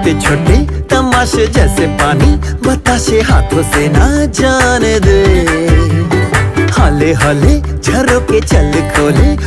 छोटे छोटे तमाशे जैसे पानी बताशे हाथों से ना जाने दे। हौले हौले झरोके चल खोले